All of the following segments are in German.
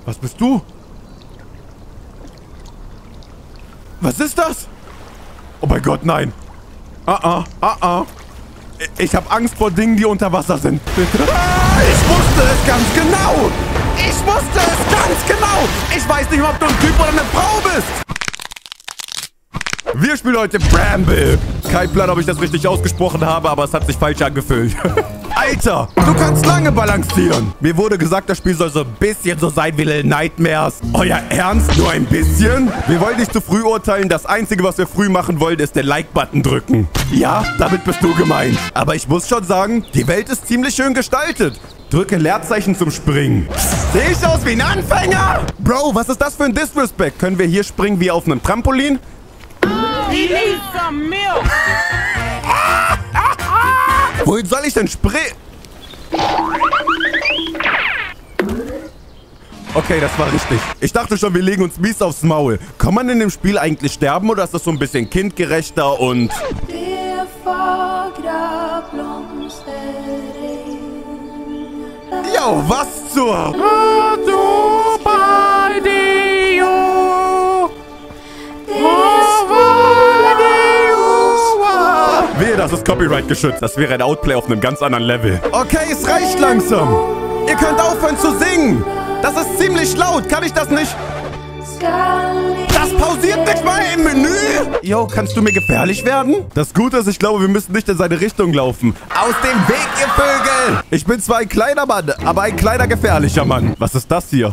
Was bist du? Was ist das? Oh mein Gott, nein. Ich habe Angst vor Dingen, die unter Wasser sind. Bitte. Ich wusste es ganz genau. Ich wusste es ganz genau. Ich weiß nicht, ob du ein Typ oder eine Frau bist. Wir spielen heute Bramble. Kein Plan, ob ich das richtig ausgesprochen habe, aber es hat sich falsch angefühlt. Alter, du kannst lange balancieren. Mir wurde gesagt, das Spiel soll so ein bisschen so sein wie Little Nightmares. Euer Ernst? Nur ein bisschen? Wir wollen nicht zu früh urteilen. Das Einzige, was wir früh machen wollen, ist den Like-Button drücken. Ja, damit bist du gemeint. Aber ich muss schon sagen, die Welt ist ziemlich schön gestaltet. Drücke Leerzeichen zum Springen. Sehe ich aus wie ein Anfänger? Bro, was ist das für ein Disrespect? Können wir hier springen wie auf einem Trampolin? He needs some milk. Wohin soll ich denn springen? Okay, das war richtig. Ich dachte schon, wir legen uns mies aufs Maul. Kann man in dem Spiel eigentlich sterben oder ist das so ein bisschen kindgerechter und... Yo, was zur... Du bei dir. Wehe, das ist Copyright geschützt. Das wäre ein Outplay auf einem ganz anderen Level. Okay, es reicht langsam. Ihr könnt aufhören zu singen. Das ist ziemlich laut. Kann ich das nicht? Das pausiert nicht mal im Menü. Yo, kannst du mir gefährlich werden? Das Gute ist, ich glaube, wir müssen nicht in seine Richtung laufen. Aus dem Weg, ihr Vögel. Ich bin zwar ein kleiner Mann, aber ein kleiner gefährlicher Mann. Was ist das hier?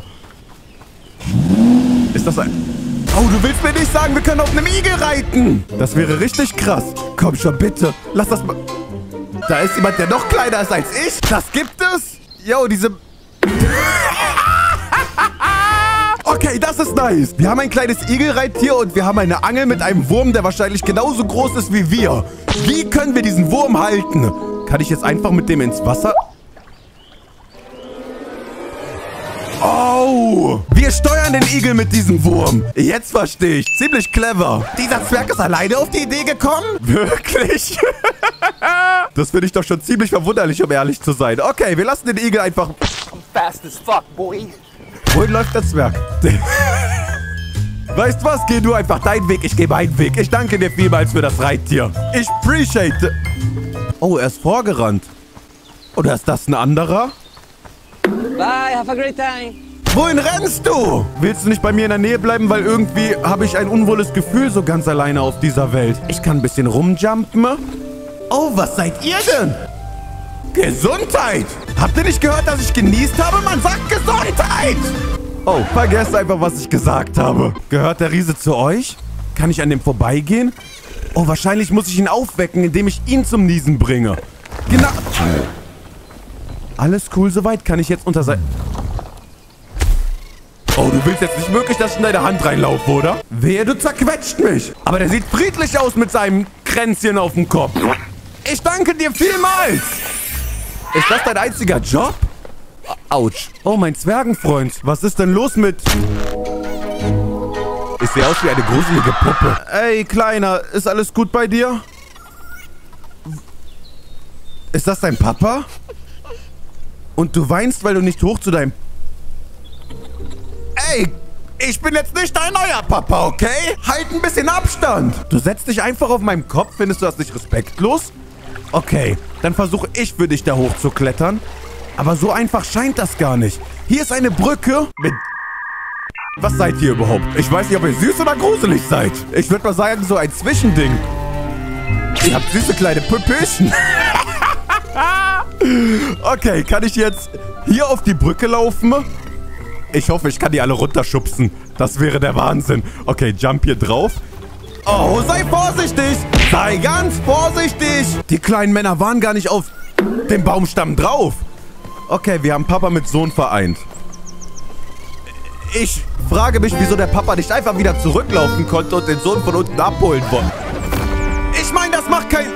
Ist das ein... Oh, du willst mir nicht sagen, wir können auf einem Igel reiten. Das wäre richtig krass. Komm schon, bitte. Lass das mal... Da ist jemand, der noch kleiner ist als ich. Das gibt es? Yo, diese... Okay, das ist nice. Wir haben ein kleines Igelreittier und wir haben eine Angel mit einem Wurm, der wahrscheinlich genauso groß ist wie wir. Wie können wir diesen Wurm halten? Kann ich jetzt einfach mit dem ins Wasser... Oh, wir steuern den Igel mit diesem Wurm. Jetzt verstehe ich. Ziemlich clever. Dieser Zwerg ist alleine auf die Idee gekommen? Wirklich? Das finde ich doch schon ziemlich verwunderlich, um ehrlich zu sein. Okay, wir lassen den Igel einfach... I'm fast as fuck, boy. Wohin läuft der Zwerg? Weißt was? Geh du einfach deinen Weg, ich gehe meinen Weg. Ich danke dir vielmals für das Reittier. Ich appreciate... Oh, er ist vorgerannt. Oder ist das ein anderer? Bye, have a great time. Wohin rennst du? Willst du nicht bei mir in der Nähe bleiben, weil irgendwie habe ich ein unwohles Gefühl so ganz alleine auf dieser Welt. Ich kann ein bisschen rumjumpen. Oh, was seid ihr denn? Gesundheit! Habt ihr nicht gehört, dass ich genießt habe? Man sagt Gesundheit! Oh, vergesst einfach, was ich gesagt habe. Gehört der Riese zu euch? Kann ich an dem vorbeigehen? Oh, wahrscheinlich muss ich ihn aufwecken, indem ich ihn zum Niesen bringe. Genau... Alles cool soweit. Kann ich jetzt unter sein... Oh, du willst jetzt nicht wirklich, dass ich in deine Hand reinlaufe, oder? Wehe, du zerquetscht mich. Aber der sieht friedlich aus mit seinem Kränzchen auf dem Kopf. Ich danke dir vielmals. Ist das dein einziger Job? Autsch. Oh, mein Zwergenfreund. Was ist denn los mit... Ich sehe aus wie eine gruselige Puppe. Ey, Kleiner, ist alles gut bei dir? Ist das dein Papa? Und du weinst, weil du nicht hoch zu deinem... Ey, ich bin jetzt nicht dein neuer Papa, okay? Halt ein bisschen Abstand. Du setzt dich einfach auf meinem Kopf. Findest du das nicht respektlos? Okay, dann versuche ich für dich da hoch zu klettern. Aber so einfach scheint das gar nicht. Hier ist eine Brücke mit... Was seid ihr überhaupt? Ich weiß nicht, ob ihr süß oder gruselig seid. Ich würde mal sagen, so ein Zwischending. Ihr habt süße kleine Püppchen. Okay, kann ich jetzt hier auf die Brücke laufen? Ich hoffe, ich kann die alle runterschubsen. Das wäre der Wahnsinn. Okay, jump hier drauf. Oh, sei vorsichtig. Sei ganz vorsichtig. Die kleinen Männer waren gar nicht auf dem Baumstamm drauf. Okay, wir haben Papa mit Sohn vereint. Ich frage mich, wieso der Papa nicht einfach wieder zurücklaufen konnte und den Sohn von unten abholen wollte. Ich meine, das macht kein...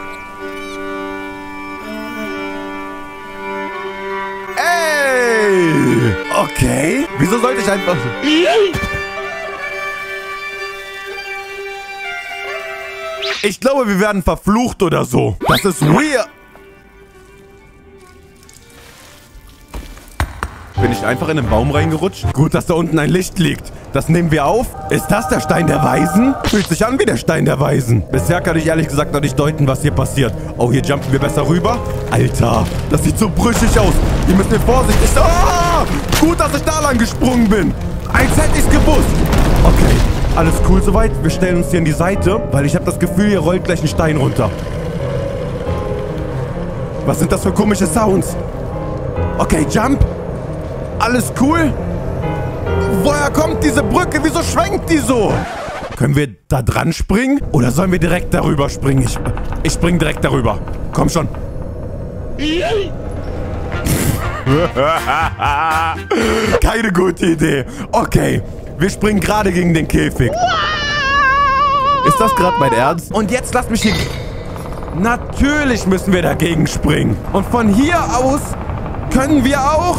Ey! Okay. Wieso sollte ich einfach... Ich glaube, wir werden verflucht oder so. Das ist weird. Bin ich einfach in den Baum reingerutscht? Gut, dass da unten ein Licht liegt. Das nehmen wir auf. Ist das der Stein der Weisen? Fühlt sich an wie der Stein der Weisen. Bisher kann ich ehrlich gesagt noch nicht deuten, was hier passiert. Oh, hier jumpen wir besser rüber. Alter, das sieht so brüchig aus. Hier müssen wir vorsichtig... Ah! Gut, dass ich da lang gesprungen bin. Als hätte ich's gewusst. Okay, alles cool soweit. Wir stellen uns hier an die Seite, weil ich habe das Gefühl, hier rollt gleich ein Stein runter. Was sind das für komische Sounds? Okay, Jump. Alles cool. Woher kommt diese Brücke? Wieso schwenkt die so? Können wir da dran springen? Oder sollen wir direkt darüber springen? Ich spring direkt darüber. Komm schon. Keine gute Idee. Okay, wir springen gerade gegen den Käfig. Ist das gerade mein Ernst? Und jetzt lass mich hier... Natürlich müssen wir dagegen springen. Und von hier aus können wir auch...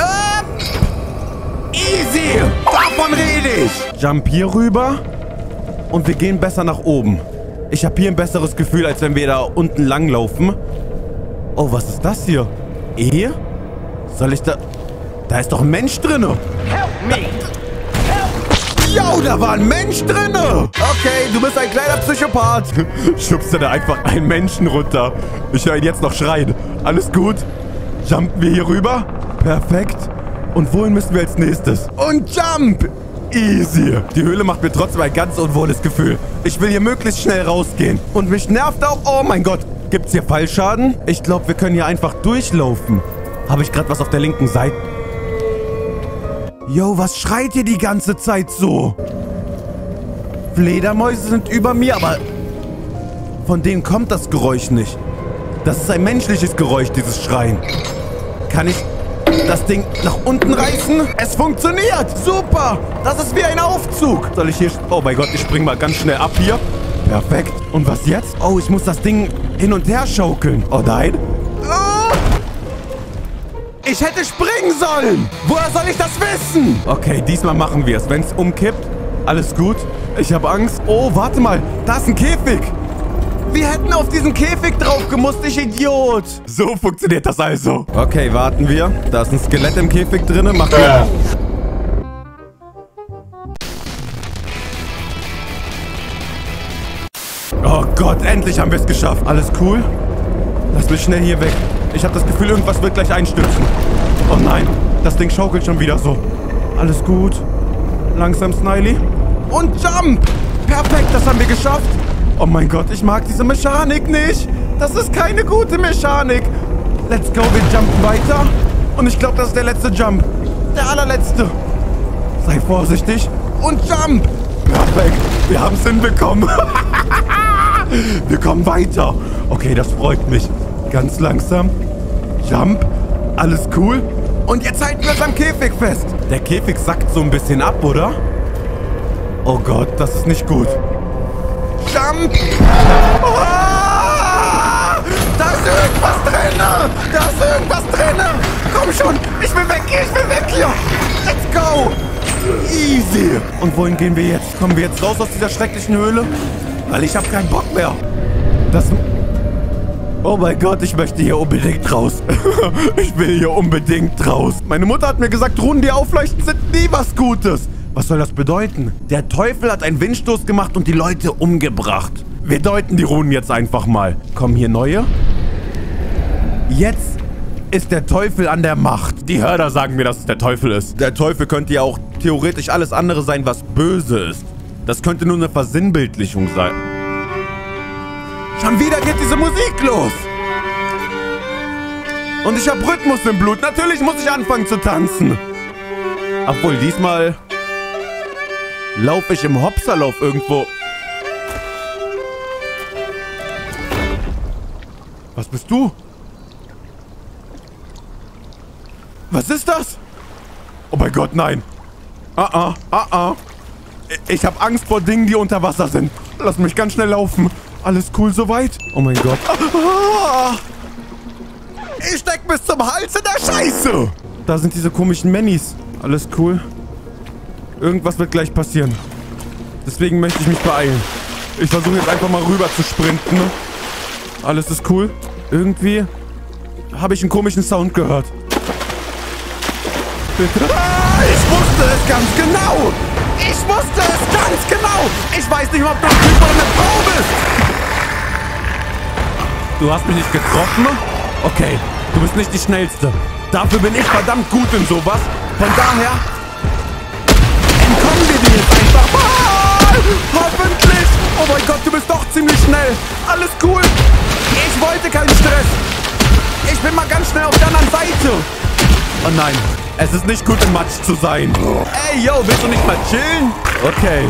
Easy! Davon rede ich! Jump hier rüber. Und wir gehen besser nach oben. Ich habe hier ein besseres Gefühl, als wenn wir da unten langlaufen. Oh, was ist das hier? Ehe? Soll ich da... Da ist doch ein Mensch drinne. Help me! Jo, da war ein Mensch drinne. Okay, du bist ein kleiner Psychopath. Schubst da einfach einen Menschen runter. Ich höre ihn jetzt noch schreien. Alles gut? Jumpen wir hier rüber? Perfekt. Und wohin müssen wir als nächstes? Und jump! Easy. Die Höhle macht mir trotzdem ein ganz unwohles Gefühl. Ich will hier möglichst schnell rausgehen. Und mich nervt auch... Oh mein Gott. Gibt's hier Fallschaden? Ich glaube, wir können hier einfach durchlaufen. Habe ich gerade was auf der linken Seite? Yo, was schreit hier die ganze Zeit so? Fledermäuse sind über mir, aber von denen kommt das Geräusch nicht. Das ist ein menschliches Geräusch, dieses Schreien. Kann ich das Ding nach unten reißen? Es funktioniert! Super! Das ist wie ein Aufzug. Soll ich hier... Oh mein Gott, ich spring mal ganz schnell ab hier. Perfekt. Und was jetzt? Oh, ich muss das Ding hin und her schaukeln. Oh nein. Oh! Ich hätte springen sollen! Woher soll ich das wissen? Okay, diesmal machen wir es. Wenn es umkippt, alles gut. Ich habe Angst. Oh, warte mal. Da ist ein Käfig. Wir hätten auf diesen Käfig drauf gemusst, ich Idiot. So funktioniert das also. Okay, warten wir. Da ist ein Skelett im Käfig drin. Mach wir. Oh Gott, endlich haben wir es geschafft. Alles cool? Lass mich schnell hier weg. Ich habe das Gefühl, irgendwas wird gleich einstürzen. Oh nein, das Ding schaukelt schon wieder so. Alles gut. Langsam, Sniley. Und Jump! Perfekt, das haben wir geschafft. Oh mein Gott, ich mag diese Mechanik nicht. Das ist keine gute Mechanik. Let's go, wir jumpen weiter. Und ich glaube, das ist der letzte Jump. Der allerletzte. Sei vorsichtig. Und Jump! Perfekt, wir haben es hinbekommen. Wir kommen weiter. Okay, das freut mich. Ganz langsam. Jump. Alles cool. Und jetzt halten wir uns am Käfig fest. Der Käfig sackt so ein bisschen ab, oder? Oh Gott, das ist nicht gut. Jump. Ah! Da ist irgendwas drin. Da ist irgendwas drin. Komm schon. Ich will weg hier. Ich will weg hier. Let's go. Easy. Und wohin gehen wir jetzt? Kommen wir jetzt raus aus dieser schrecklichen Höhle? Weil ich habe keinen Bock mehr. Oh mein Gott, ich möchte hier unbedingt raus. Ich will hier unbedingt raus. Meine Mutter hat mir gesagt, Runen, die aufleuchten, sind nie was Gutes. Was soll das bedeuten? Der Teufel hat einen Windstoß gemacht und die Leute umgebracht. Wir deuten die Runen jetzt einfach mal. Kommen hier neue? Jetzt ist der Teufel an der Macht. Die Hörder sagen mir, dass es der Teufel ist. Der Teufel könnte ja auch theoretisch alles andere sein, was böse ist. Das könnte nur eine Versinnbildlichung sein. Schon wieder geht diese Musik los. Und ich habe Rhythmus im Blut. Natürlich muss ich anfangen zu tanzen. Obwohl, diesmal laufe ich im Hopserlauf irgendwo. Was bist du? Was ist das? Oh mein Gott, nein. Ich habe Angst vor Dingen, die unter Wasser sind. Lass mich ganz schnell laufen. Alles cool soweit? Oh mein Gott. Ich steck bis zum Hals in der Scheiße. Da sind diese komischen Mannies. Alles cool. Irgendwas wird gleich passieren. Deswegen möchte ich mich beeilen. Ich versuche jetzt einfach mal rüber zu sprinten. Alles ist cool. Irgendwie habe ich einen komischen Sound gehört. Bitte. Ah, ich wusste es ganz genau. Ich wusste es ganz genau. Ich weiß nicht, ob du ein Typ oder eine Frau bist. Du hast mich nicht getroffen? Okay, du bist nicht die Schnellste. Dafür bin ich verdammt gut in sowas. Von daher entkommen wir dir jetzt einfach. Ah, hoffentlich. Oh mein Gott, du bist doch ziemlich schnell. Alles cool. Ich wollte keinen Stress. Ich bin mal ganz schnell auf der anderen Seite. Oh nein, es ist nicht gut im Matsch zu sein. Ey, yo, willst du nicht mal chillen? Okay.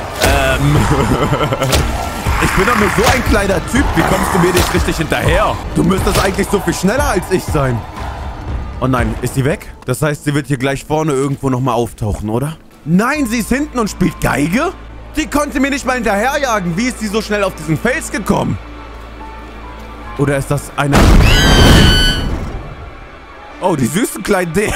Ich bin doch nur so ein kleiner Typ. Wie kommst du mir nicht richtig hinterher? Du müsstest eigentlich so viel schneller als ich sein. Oh nein, ist sie weg? Das heißt, sie wird hier gleich vorne irgendwo nochmal auftauchen, oder? Nein, sie ist hinten und spielt Geige? Die konnte mir nicht mal hinterherjagen. Wie ist sie so schnell auf diesen Fels gekommen? Oder ist das eine... Oh, die süßen kleinen Dinge.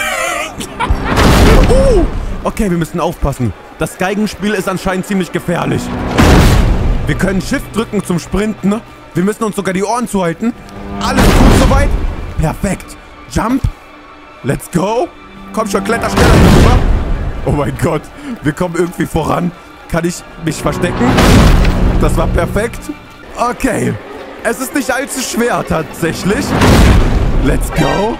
Okay, wir müssen aufpassen. Das Geigenspiel ist anscheinend ziemlich gefährlich. Wir können Shift drücken zum Sprinten. Ne? Wir müssen uns sogar die Ohren zuhalten. Alles gut soweit? Perfekt. Jump. Let's go. Komm schon, kletter schneller rüber. Oh mein Gott. Wir kommen irgendwie voran. Kann ich mich verstecken? Das war perfekt. Okay. Es ist nicht allzu schwer, tatsächlich. Let's go.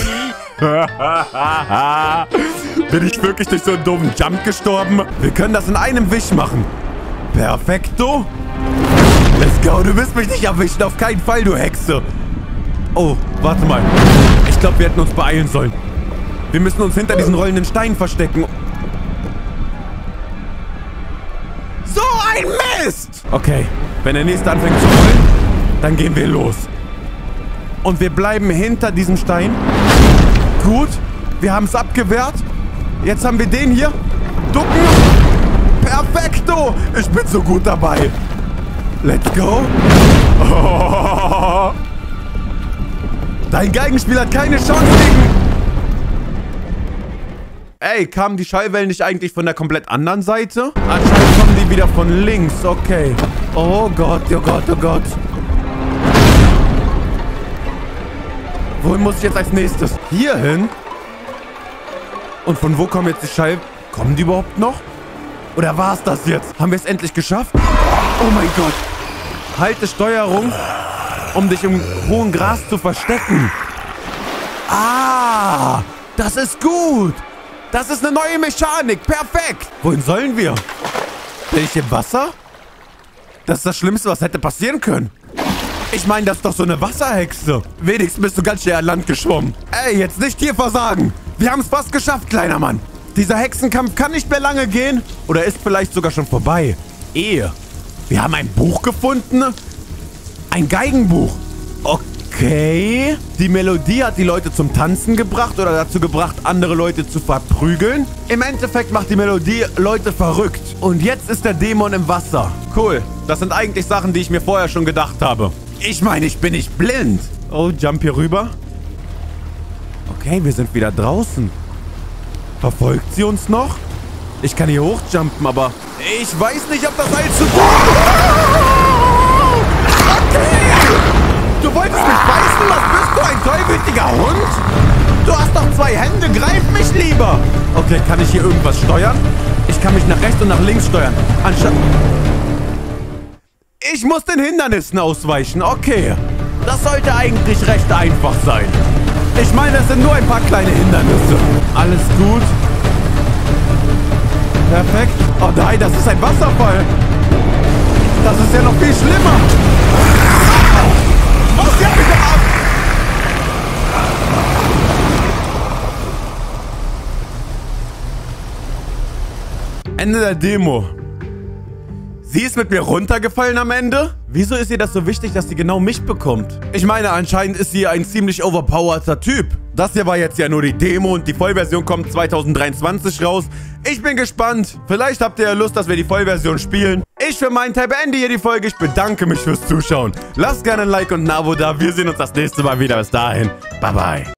Bin ich wirklich durch so einen doofen Jump gestorben? Wir können das in einem Wisch machen. Perfekto. Let's go. Du wirst mich nicht erwischen. Auf keinen Fall, du Hexe. Oh, warte mal. Ich glaube, wir hätten uns beeilen sollen. Wir müssen uns hinter diesen rollenden Steinen verstecken. So ein Mist! Okay, wenn der nächste anfängt zu rollen, dann gehen wir los. Und wir bleiben hinter diesem Stein. Gut, wir haben es abgewehrt. Jetzt haben wir den hier. Ducken. Perfekto! Ich bin so gut dabei. Let's go. Oh. Dein Geigenspiel hat keine Chance gegen... Ey, kamen die Schallwellen nicht eigentlich von der komplett anderen Seite? Anscheinend kommen die wieder von links. Okay. Oh Gott, oh Gott, oh Gott. Wohin muss ich jetzt als nächstes? Hier hin? Und von wo kommen jetzt die Schall... Kommen die überhaupt noch? Oder war es das jetzt? Haben wir es endlich geschafft? Oh mein Gott. Halte Steuerung, um dich im hohen Gras zu verstecken. Ah, das ist gut. Das ist eine neue Mechanik. Perfekt. Wohin sollen wir? Bin ich im Wasser? Das ist das Schlimmste, was hätte passieren können. Ich meine, das ist doch so eine Wasserhexe. Wenigstens bist du ganz schnell an Land geschwommen. Ey, jetzt nicht hier versagen. Wir haben es fast geschafft, kleiner Mann. Dieser Hexenkampf kann nicht mehr lange gehen. Oder ist vielleicht sogar schon vorbei. Wir haben ein Buch gefunden. Ein Geigenbuch. Okay. Die Melodie hat die Leute zum Tanzen gebracht oder dazu gebracht, andere Leute zu verprügeln. Im Endeffekt macht die Melodie Leute verrückt. Und jetzt ist der Dämon im Wasser. Cool. Das sind eigentlich Sachen, die ich mir vorher schon gedacht habe. Ich meine, ich bin nicht blind. Oh, jump hier rüber. Okay, wir sind wieder draußen. Verfolgt sie uns noch? Ich kann hier hochjumpen, aber ich weiß nicht, ob das allzu gut ist. Okay! Du wolltest mich beißen? Was bist du, ein tollwütiger Hund? Du hast doch 2 Hände, greif mich lieber! Okay, kann ich hier irgendwas steuern? Ich kann mich nach rechts und nach links steuern. Ich muss den Hindernissen ausweichen, okay. Das sollte eigentlich recht einfach sein. Ich meine, das sind nur ein paar kleine Hindernisse. Alles gut. Perfekt. Oh nein, das ist ein Wasserfall. Das ist ja noch viel schlimmer. Was ja bitte ab? Ende der Demo. Sie ist mit mir runtergefallen am Ende? Wieso ist ihr das so wichtig, dass sie genau mich bekommt? Ich meine, anscheinend ist sie ein ziemlich overpowerter Typ. Das hier war jetzt ja nur die Demo und die Vollversion kommt 2023 raus. Ich bin gespannt. Vielleicht habt ihr ja Lust, dass wir die Vollversion spielen. Ich für meinen Teil beende hier die Folge. Ich bedanke mich fürs Zuschauen. Lasst gerne ein Like und ein Abo da. Wir sehen uns das nächste Mal wieder. Bis dahin. Bye, bye.